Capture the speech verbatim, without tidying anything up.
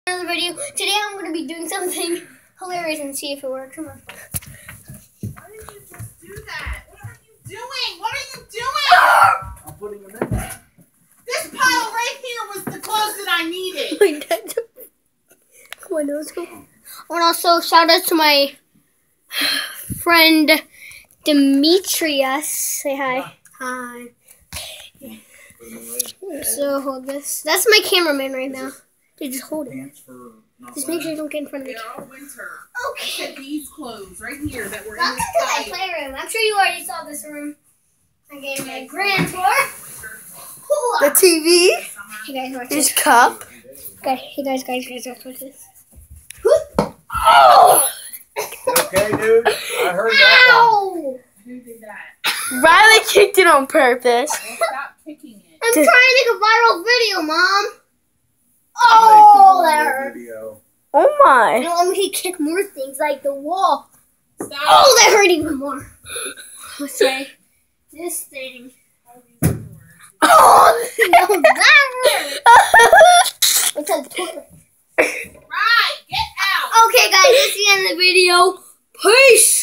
Another video. Today I'm going to be doing something hilarious and see if it works. Come on. Why did you just do that? What are you doing? What are you doing? I'm putting them in there. This pile right here was the clothes that I needed. Come on, let's go. I want to also shout out to my friend Demetrius. Say hi. Hi. So hold this. That's my cameraman right now. Dude, just hold it. Just make sure you don't get in front of me. They're all winter. Okay. I said these clothes right here that were in Welcome this to my pile. playroom. I'm sure you already saw this room. I gave my grand tour. The T V, Hey guys, watch his this. cup. Okay, hey guys, guys, guys, watch this. Oh! Okay, dude. I heard that Ow! Who did that? Riley kicked it on purpose. Well, stop kicking it. I'm trying to make a viral video, Mom. one. Oh, that hurt. Video. Oh You my. know, let me kick more things like the wall. Stop. Oh, that hurt even more. Let's say this thing. Oh, no, that hurt. It's a toilet. Right, get out. Okay, guys, that's the end of the video. Peace.